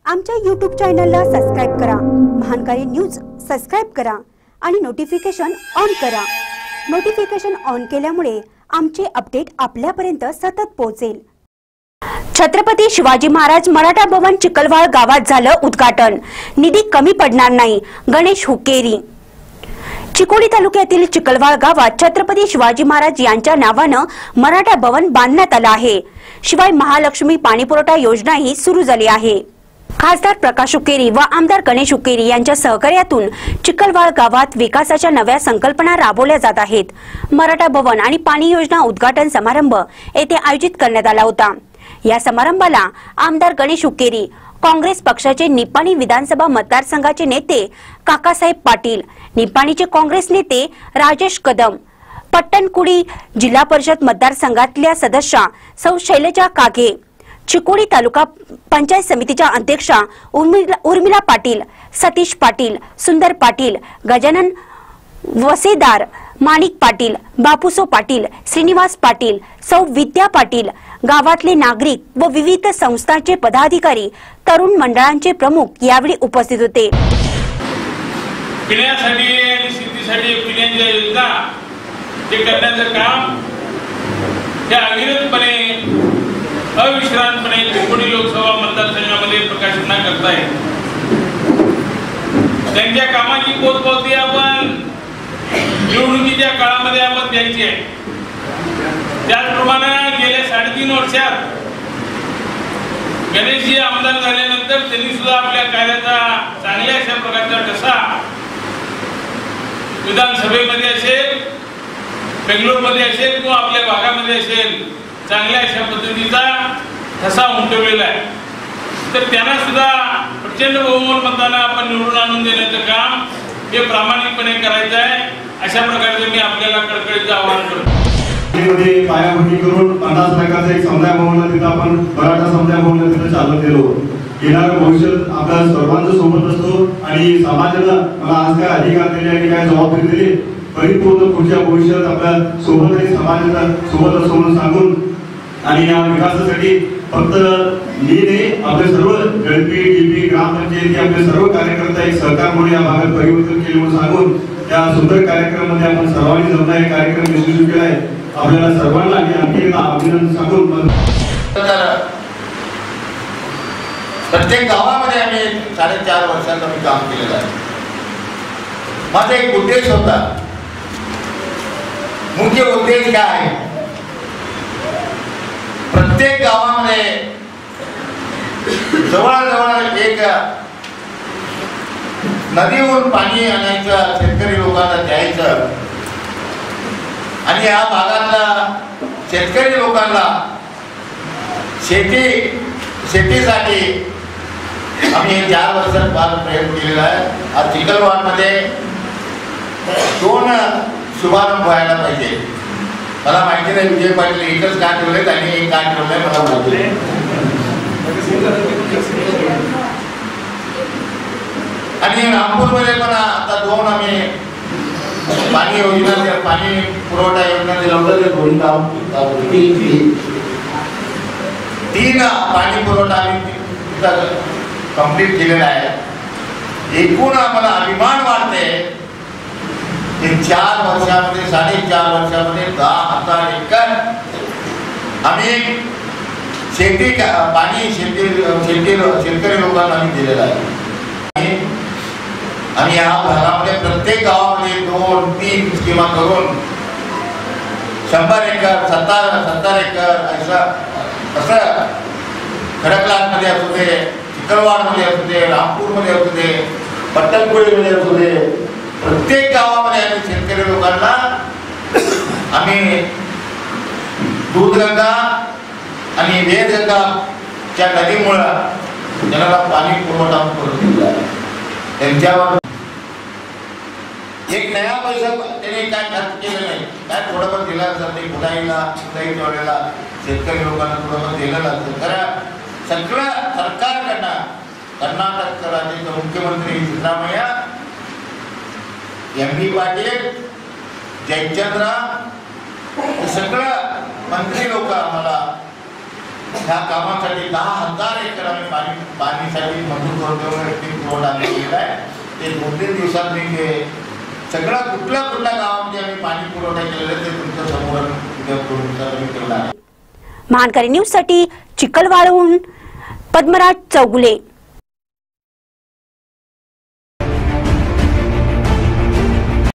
आमच्या YouTube चॅनलला subscribe करा, महानकारी न्यूज सबस्क्राइब करा आणि नोटिफिकेशन ऑन करा। नोटिफिकेशन ऑन केल्यामुळे आमचे अपडेट आपल्यापर्यंत सतत पोहोचेल। छत्रपती शिवाजी महाराज मराठा भवन चिखलवाड गावात झालं उद्घाटन, निधी कमी पडणार नाही, गणेश हुक्केरी। चिकोडी तालुक्यातील चिखलवाड गावात छत्रपती शिवाजी महाराज यांच्या नावानं मराठा भवन बांधण्यात आलं आहे। शिवाय महालक्ष्मी पाणीपुरवठा योजनाही सुरू झाली आहे। खासदार प्रकाश हुक्केरी व आमदार गणेश हुक्केरी यांच्या सहकार्यातून चिखलवाड गावात विकासाच्या नव्या संकल्पना राबवल्या जात आहेत। मराठा भवन आणि पाणी योजना उद्घाटन समारंभ येथे आयोजित करण्यात आला होता। या समारंभाला आमदार गणेश हुक्केरी, काँग्रेस पक्षाचे निपाणी विधानसभा मतदारसंघाचे नेते काकासाहेब पाटील, निपाणीचे काँग्रेस नेते राजेश कदम, पट्टणकुडी जिल्हा परिषद मतदारसंघातल्या सदस्या सौ शैलजा कागे, चिकोडी तालुका पंचायत समितीच्या अध्यक्षा उर्मिला पाटील, सतीश पाटील, सुंदर पाटील, गजानन वसेदार, माणिक पाटील, बापूसो पाटील, श्रीनिवास पाटील, सौ विद्या पाटील, गावातले नागरिक व विविध संस्थांचे पदाधिकारी, तरुण मंडळांचे प्रमुख यावेळी उपस्थित होते। पिण्यासाठी आणि शेतीसाठी पिण्याच्या योजना जे करण्याचं काम या अविरतपणे अविश्रांतपणे चिकोडी लोकसभा मतदारसंघामध्ये प्रकाशना करताय। त्यांच्या कामाची पोचपावती आपण निवडणुकीच्या काळामध्ये आपण द्यायची आहे। त्याचप्रमाणे गेल्या 3.5 वर्षात गणेशजी आमदार झाल्यानंतर त्यांनी सुद्धा आपल्या कार्याचा चांगल्या अशा प्रकारचा ठसा विधानसभेमध्ये असेल, बेंगलोरमध्ये असेल किंवा आपल्या भागामध्ये असेल चांगल्या अशा पद्धतीचा ठसा उमटवलेला आहे। तर त्यांना सुद्धा प्रचंड बहुमत मतांना आपण निवडून आणून देण्याचं काम हे प्रामाणिकपणे करायचं आहे। अशा प्रकारे मी आपल्याला कळकळीचं आवाहन करतो। मध्ये पायाभरणी करून 50 लाखाचा एक समुदाय भवन तिथं आपण मराठा समुदाय भवन तिथं चालत गेलो। येणारं भविष्य आपल्या सर्वांच्या सोबत असतो आणि समाजाला मला आज काय अधिकार दिले आणि काय जबाबदारी दिली परिपूर्ण पुढच्या भविष्यात आपल्या सोबत आणि समाजाला सोबत असतो म्हणून सांगून आणि या विकासासाठी फक्त मी नाही आपले सर्व गणपी डीपी ग्रामपंचायती आपले सर्व कार्यकर्ता एक सहकार म्हणून या भागात परिवर्तन केले म्हणून सांगून या सुंदर कार्यक्रमामध्ये आपण सर्वांनी जमला हे कार्यक्रम यशस्वी केला आहे। आपल्याला सर्वांना आणि आणखी अभिनंदन सांगून प्रत्येक गावामध्ये आम्ही 4.5 वर्षात आम्ही काम केलेलं आहे। माझा एक उद्देश होता, मुख्य उद्देश काय आहे, प्रत्येक गावामध्ये जवळजवळ एक नदीवरून पाणी आणायचं, शेतकरी लोकांना द्यायचं आणि या भागातल्या शेतकरी लोकांना शेतीसाठी आम्ही 4 वर्षात फार प्रयत्न केलेला आहे। आज चिखलवाडमध्ये 2 शुभारंभ व्हायला पाहिजे। मला माहिती नाही विजय पाटील एकच का ठेवले त्यांनी एक का ठेवलंय मला माहिती। आणि रामपूरमध्ये पण आता 2 आम्ही पाणी योजना पाणी पुरवठा योजना दिला होता, ते 2 काम 3 पाणी पुरवठा आम्ही कंप्लीट केलेला आहे। एकूण आम्हाला अभिमान वाटते की 4 वर्षामध्ये 4.5 वर्षामध्ये 10,000 एकर आम्ही शेतकरी लोकांना आम्ही दिलेला आहे। आणि या भागामध्ये प्रत्येक गावामध्ये 2-3 स्कीमा करून 100 एकर 70 एकर असं खडकलाटमध्ये असू दे, चिखलवाडमध्ये असू दे, रामपूरमध्ये असू दे, पट्टणकुडीमध्ये असू दे, प्रत्येक गावामध्ये आम्ही शेतकरी लोकांना आम्ही दूधगंगा आणि वेदगंगाच्या नदीमुळं त्यांना पाणी पुरवठा करून दिला आहे। त्यांच्यावर एक नया पैसा त्यांनी काय खर्च केलं नाही, काय थोडंफार दिला असतं ते कुठाईला जोडायला शेतकरी लोकांना थोडंफार दिलेलं असतं। खरं सगळं सरकारकडनं कर्नाटक राज्याचे मुख्यमंत्री सिद्धरामय्या, MP पाटील, जयचंद्र सगळं मंत्री लोक आम्हाला ह्या कामासाठी 10,000 एकर आम्ही पाणीसाठी मंजूर करून पुरवठा केलेला आहे. ते 2-3 दिवसात मी ते सगळं कुठल्या गावामध्ये आम्ही पाणी पुरवठा केलेला आहे ते तुमच्या समोर केलं आहे. महानकारी न्यूज साठी चिखलवाडहून पद्मराज चौगुले.